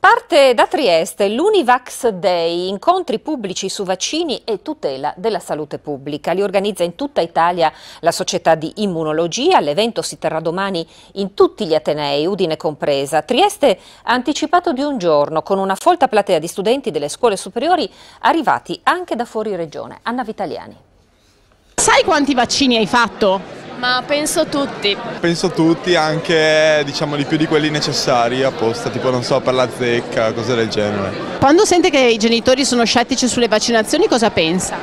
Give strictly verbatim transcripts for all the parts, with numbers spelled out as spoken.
Parte da Trieste l'Univax Day, incontri pubblici su vaccini e tutela della salute pubblica. Li organizza in tutta Italia la Società di Immunologia. L'evento si terrà domani in tutti gli atenei, Udine compresa. Trieste ha anticipato di un giorno con una folta platea di studenti delle scuole superiori arrivati anche da fuori regione. Anna Vitaliani. Sai quanti vaccini hai fatto? Ma penso tutti. Penso tutti, anche diciamo di più di quelli necessari apposta, tipo non so, per la zecca, cose del genere. Quando sente che i genitori sono scettici sulle vaccinazioni, cosa pensa?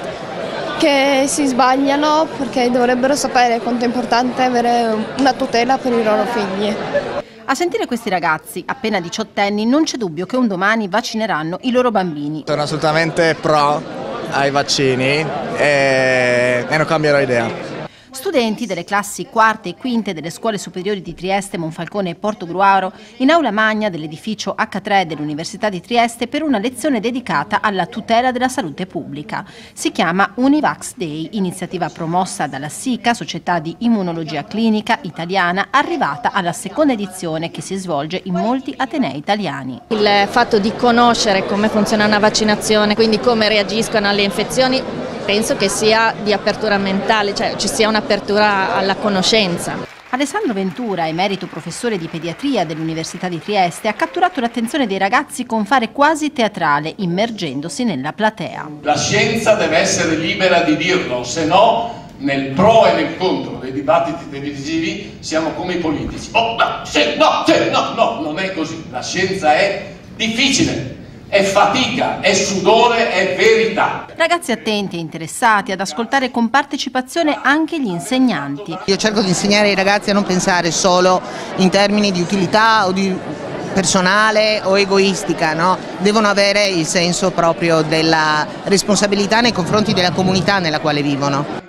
Che si sbagliano perché dovrebbero sapere quanto è importante avere una tutela per i loro figli. A sentire questi ragazzi, appena diciottenni, non c'è dubbio che un domani vaccineranno i loro bambini. Sono assolutamente pro ai vaccini e, e non cambierò idea. Studenti delle classi quarte e quinte delle scuole superiori di Trieste, Monfalcone e Portogruaro in aula magna dell'edificio acca tre dell'Università di Trieste per una lezione dedicata alla tutela della salute pubblica. Si chiama Univax Day, iniziativa promossa dalla SICA, Società di Immunologia Clinica Italiana, arrivata alla seconda edizione che si svolge in molti atenei italiani. Il fatto di conoscere come funziona una vaccinazione, quindi come reagiscono alle infezioni, penso che sia di apertura mentale, cioè ci sia un'apertura alla conoscenza. Alessandro Ventura, emerito professore di pediatria dell'Università di Trieste, ha catturato l'attenzione dei ragazzi con fare quasi teatrale, immergendosi nella platea. La scienza deve essere libera di dirlo, se no nel pro e nel contro dei dibattiti televisivi siamo come i politici. Oh, no, sì, no, sì, no, no, non è così. La scienza è difficile. È fatica, è sudore, è verità. Ragazzi attenti e interessati ad ascoltare con partecipazione anche gli insegnanti. Io cerco di insegnare ai ragazzi a non pensare solo in termini di utilità o di personale o egoistica, no? Devono avere il senso proprio della responsabilità nei confronti della comunità nella quale vivono.